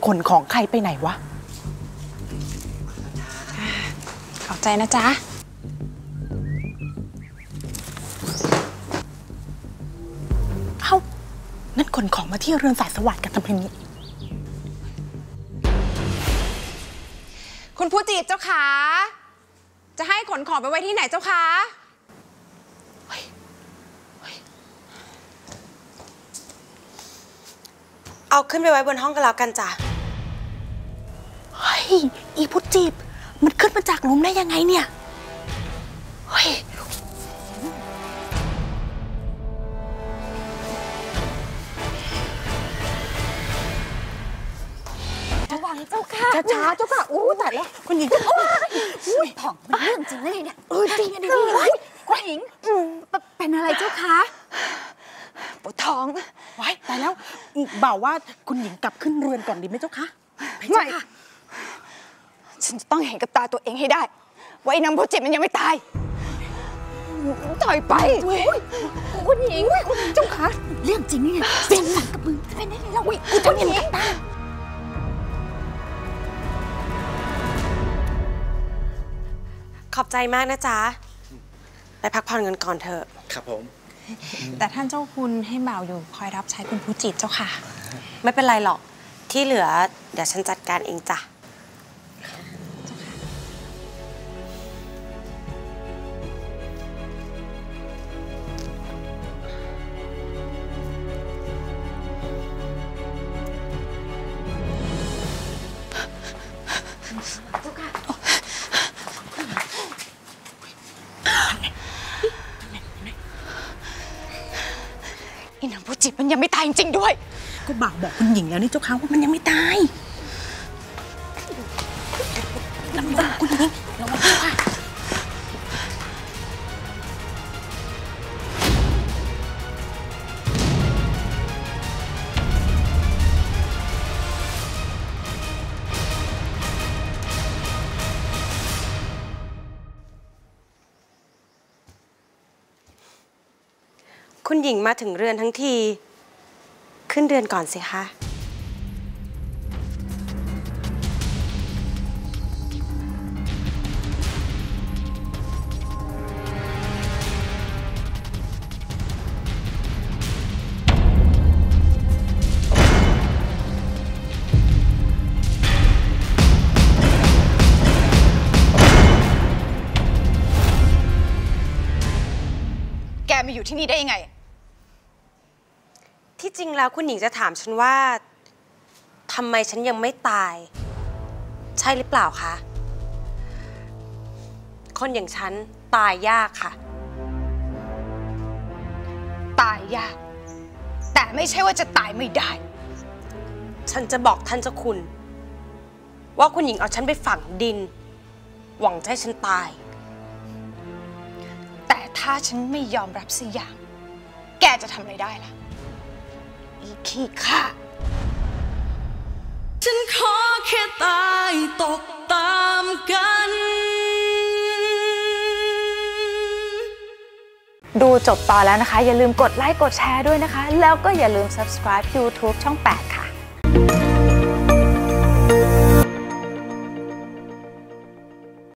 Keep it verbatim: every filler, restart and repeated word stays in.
ขนของใครไปไหนวะขอบใจนะจ๊ะเอ้านั่นขนของมาที่เรือนสายสวัสดิ์กันทำไมนี้คุณผู้จีบเจ้าขาจะให้ขนของไปไว้ที่ไหนเจ้าคะเอาขึ้นไปไว้บนห้องกันแล้วกันจ้ะเฮ้ยอีพุทธจีบมันขึ้นมาจากหลุมได้ยังไงเนี่ยเฮ้ยระวังเจ้าค่ะช้าๆเจ้าค่ะอู้แต่แล้วคุณหญิงอุ้ยผ่องมันเรื่องจริงเลยเนี่ยเออจริงอันนี้คุณหญิงเป็นอะไรเจ้าคะปวดท้องไว้ตายแล้วบ่าวว่าคุณหญิงกลับขึ้นเรือนก่อนดีไหมเจ้าคะไม่ฉันจะต้องเห็นกับตาตัวเองให้ได้ว่าไอ้นางผู้เจ็บมันยังไม่ตายถอยไปคุณหญิงเจ้าคะเรื่องจริงนี่ไงเป็นหลังกับมือเป็นได้ไงเราวิกูจะเห็นกับตาขอบใจมากนะจ๊ะไปพักผ่อนกันก่อนเถอะครับผมแต่ท่านเจ้าคุณให้บ่าวอยู่คอยรับใช้คุณผู้จิตเจ้าค่ะไม่เป็นไรหรอกที่เหลือเดี๋ยวฉันจัดการเองจ้ะอีนางผู้จิตมันยังไม่ตายจริงๆด้วยก็บ่าวบอกคุณหญิงแล้วนี่เจ้าค่ะว่ามันยังไม่ตายระวังคุณหญิงระวังด้วยค่ะคุณหญิงมาถึงเรือนทั้งทีขึ้นเรือนก่อนสิคะแกมาอยู่ที่นี่ได้ยังไงที่จริงแล้วคุณหญิงจะถามฉันว่าทำไมฉันยังไม่ตายใช่หรือเปล่าคะคนอย่างฉันตายยากค่ะตายยากแต่ไม่ใช่ว่าจะตายไม่ได้ฉันจะบอกท่านเจ้าคุณว่าคุณหญิงเอาฉันไปฝังดินหวังจะให้ฉันตายแต่ถ้าฉันไม่ยอมรับสักอย่างแกจะทำอะไรได้ล่ะอีขี้ข้าฉันขอแค่ตายตกตามกันดูจบตอนแล้วนะคะอย่าลืมกดไลค์กดแชร์ด้วยนะคะแล้วก็อย่าลืม ซับสไครบ์ ยูทูบ ช่องแปด